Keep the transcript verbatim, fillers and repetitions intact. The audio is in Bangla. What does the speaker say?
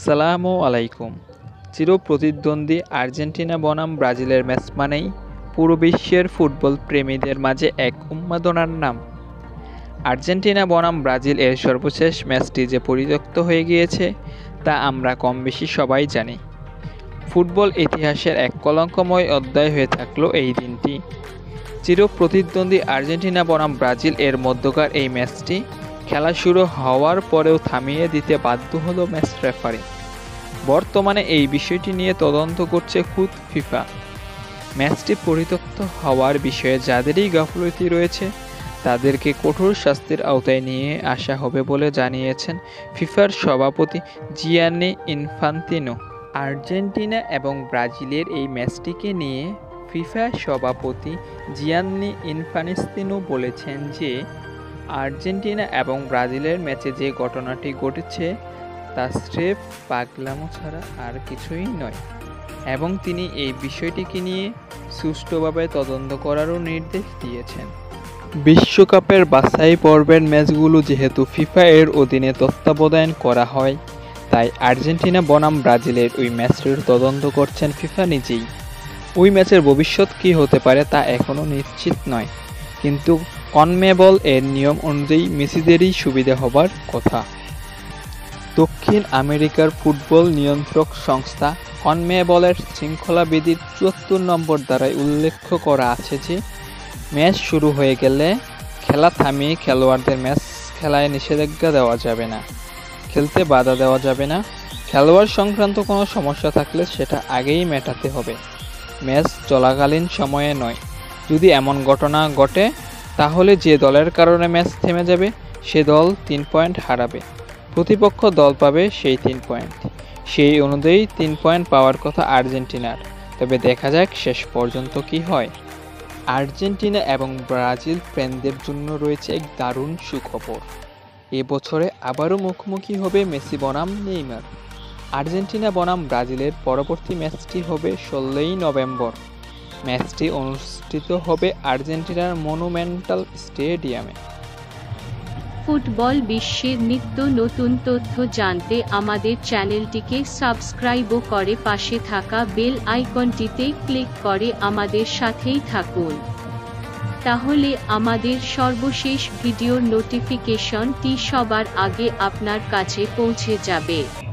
আসসালামু আলাইকুম। চিরপ্রতিদ্বন্দ্বী আর্জেন্টিনা বনাম ব্রাজিলের ম্যাচ মানেই পুরো বিশ্বের ফুটবল প্রেমীদের মাঝে এক উন্মাদনার নাম। আর্জেন্টিনা বনাম ব্রাজিল এর সর্বশেষ ম্যাচটি যে পরিত্যক্ত হয়ে গিয়েছে তা আমরা কম বেশি সবাই জানি। ফুটবল ইতিহাসের এক কলঙ্কময় অধ্যায় হয়ে থাকলো এই দিনটি। চিরপ্রতিদ্বন্দ্বী আর্জেন্টিনা বনাম ব্রাজিল এর মধ্যকার এই ম্যাচটি খেলা শুরু হওয়ার পরেও থামিয়ে দিতে বাধ্য হলো ম্যাচ রেফারি। বর্তমানে এই বিষয়টি নিয়ে তদন্ত করছে খুদ ফিফা। ম্যাচটি পরিত্যক্ত হওয়ার বিষয়ে যাদেরই গাফলতি রয়েছে তাদেরকে কঠোর শাস্তির আওতায় নিয়ে আসা হবে বলে জানিয়েছেন ফিফার সভাপতি জিয়ান্নি ইনফান্তিনো। আর্জেন্টিনা এবং ব্রাজিলের এই ম্যাচটিকে নিয়ে ফিফা সভাপতি জিয়ান্নি ইনফান্তিনো বলেছেন যে আর্জেন্টিনা এবং ব্রাজিলের ম্যাচে যে ঘটনাটি ঘটেছে তা স্রেফ পাগলামো ছাড়া আর কিছুই নয় এবং তিনি এই বিষয়টিকে নিয়ে সুষ্ঠুভাবে তদন্ত করারও নির্দেশ দিয়েছেন। বিশ্বকাপের বাছাই পর্বের ম্যাচগুলো যেহেতু ফিফা এর অধীনে তত্ত্বাবধান করা হয়, তাই আর্জেন্টিনা বনাম ব্রাজিলের ওই ম্যাচটির তদন্ত করছেন ফিফা নিজেই। ওই ম্যাচের ভবিষ্যৎ কী হতে পারে তা এখনও নিশ্চিত নয়, কিন্তু কনমেবল এর নিয়ম অনুযায়ী মেসিদেরই সুবিধা হবার কথা। দক্ষিণ আমেরিকার ফুটবল নিয়ন্ত্রক সংস্থা কনমেবলের শৃঙ্খলাবিধির চুয়াত্তর নম্বর ধারায় উল্লেখ করা আছে যে ম্যাচ শুরু হয়ে গেলে খেলা থামিয়ে খেলোয়াড়দের ম্যাচ খেলায় নিষেধাজ্ঞা দেওয়া যাবে না, খেলতে বাধা দেওয়া যাবে না। খেলোয়াড় সংক্রান্ত কোনো সমস্যা থাকলে সেটা আগেই মেটাতে হবে, ম্যাচ চলাকালীন সময়ে নয়। যদি এমন ঘটনা ঘটে তাহলে যে দলের কারণে ম্যাচ থেমে যাবে সে দল তিন পয়েন্ট হারাবে, প্রতিপক্ষ দল পাবে সেই তিন পয়েন্ট। সেই অনুযায়ী তিন পয়েন্ট পাওয়ার কথা আর্জেন্টিনার, তবে দেখা যাক শেষ পর্যন্ত কি হয়। আর্জেন্টিনা এবং ব্রাজিল ফ্যানদের জন্য রয়েছে এক দারুণ সুখবর। এবছরে আবারও মুখোমুখি হবে মেসি বনাম নেইমার। আর্জেন্টিনা বনাম ব্রাজিলের পরবর্তী ম্যাচটি হবে ষোলোই নভেম্বর। ম্যাচটি অনুষ্ঠিত হবে আর্জেন্টিনার মনুমেন্টাল স্টেডিয়ামে। ফুটবল বিশ্বের নিত্য নতুন তথ্য জানতে আমাদের চ্যানেলটিকে সাবস্ক্রাইব করে পাশে থাকা বেল আইকনটিতে ক্লিক করে আমাদের সাথেই থাকুন। তাহলে আমাদের সর্বশেষ ভিডিওর নোটিফিকেশনটি সবার আগে আপনার কাছে পৌঁছে যাবে।